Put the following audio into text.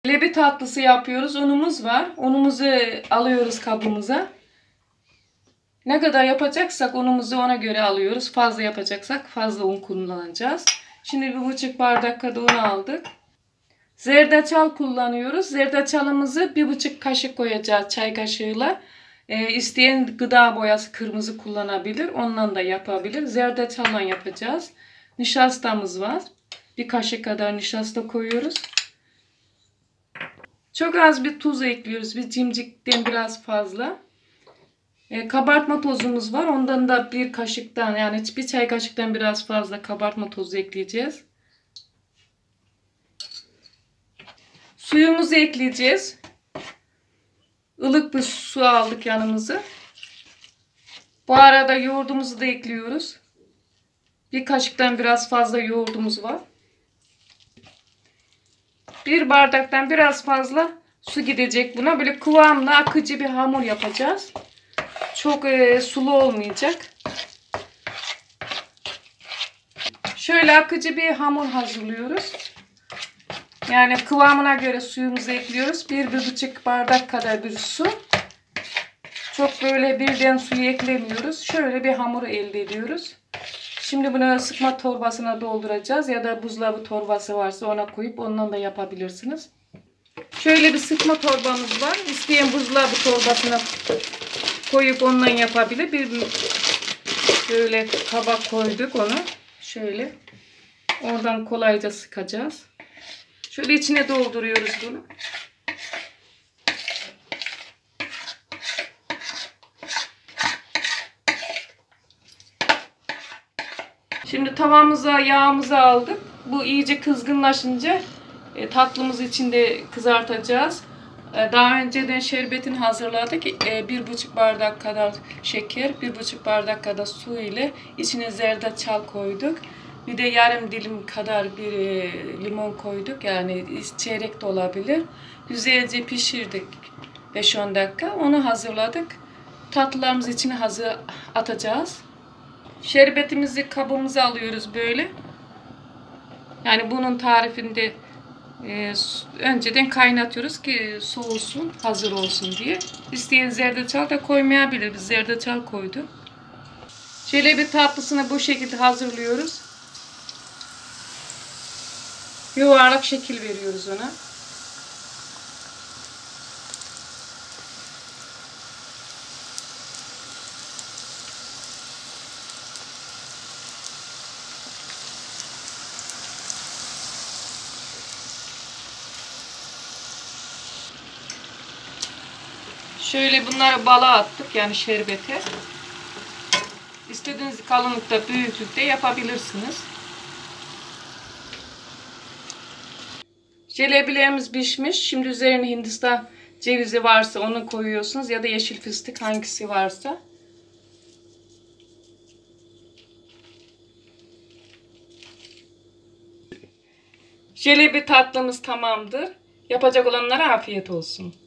Leblebi tatlısı yapıyoruz. Unumuz var. Unumuzu alıyoruz kabımıza. Ne kadar yapacaksak unumuzu ona göre alıyoruz. Fazla yapacaksak fazla un kullanacağız. Şimdi 1,5 bardak kadar un aldık. Zerdeçal kullanıyoruz. Zerdeçalımızı 1,5 kaşık koyacağız çay kaşığıyla. İsteyen gıda boyası kırmızı kullanabilir. Ondan da yapabilir. Zerdeçalla yapacağız. Nişastamız var. 1 kaşık kadar nişasta koyuyoruz. Çok az bir tuz ekliyoruz. Bir cimcikten biraz fazla. Kabartma tozumuz var. Ondan da 1 kaşıktan, yani 1 çay kaşıktan biraz fazla kabartma tozu ekleyeceğiz. Suyumuzu ekleyeceğiz. Ilık bir su aldık yanımıza. Bu arada yoğurdumuzu da ekliyoruz. 1 kaşıktan biraz fazla yoğurdumuz var. 1 bardaktan biraz fazla su gidecek buna. Böyle kıvamlı akıcı bir hamur yapacağız. Çok sulu olmayacak. Şöyle akıcı bir hamur hazırlıyoruz. Yani kıvamına göre suyumuzu ekliyoruz. 1-1,5 bardak kadar bir su. Çok böyle birden suyu eklemiyoruz. Şöyle bir hamur elde ediyoruz. Şimdi bunu sıkma torbasına dolduracağız. Ya da buzdolabı torbası varsa ona koyup ondan da yapabilirsiniz. Şöyle bir sıkma torbamız var. İsteyen buzdolabı torbasına koyup ondan yapabilir. Böyle kaba koyduk onu. Şöyle. Oradan kolayca sıkacağız. Şöyle içine dolduruyoruz bunu. Şimdi tavamıza yağımızı aldık. Bu iyice kızgınlaşınca tatlımızı içinde kızartacağız. Daha önceden şerbetini hazırladık. 1,5 bardak kadar şeker, 1,5 bardak kadar su ile içine zerdeçal koyduk. Bir de yarım dilim kadar bir limon koyduk. Yani çeyrek de olabilir. Güzelce pişirdik 5-10 dakika. Onu hazırladık. Tatlılarımızı içine atacağız. Şerbetimizi kabımıza alıyoruz böyle. Yani bunun tarifinde önceden kaynatıyoruz ki soğusun, hazır olsun diye. İsteyen zerdeçal da koymayabilir. Biz zerdeçal koyduk. Jelebi tatlısını bu şekilde hazırlıyoruz. Yuvarlak şekil veriyoruz ona. Şöyle bunları bala attık, yani şerbete. İstediğiniz kalınlıkta, büyüklükte yapabilirsiniz. Jelebilerimiz pişmiş. Şimdi üzerine Hindistan cevizi varsa onu koyuyorsunuz ya da yeşil fıstık, hangisi varsa. Jelebi tatlımız tamamdır. Yapacak olanlara afiyet olsun.